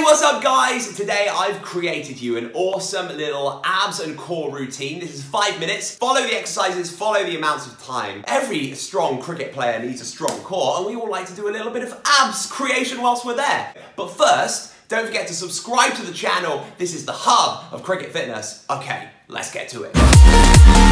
What's up guys? Today I've created you an awesome little abs and core routine. This is 5 minutes. Follow the exercises, follow the amounts of time. Every strong cricket player needs a strong core, and we all like to do a little bit of abs creation whilst we're there. But first, don't forget to subscribe to the channel. This is the hub of cricket fitness. Okay, let's get to it.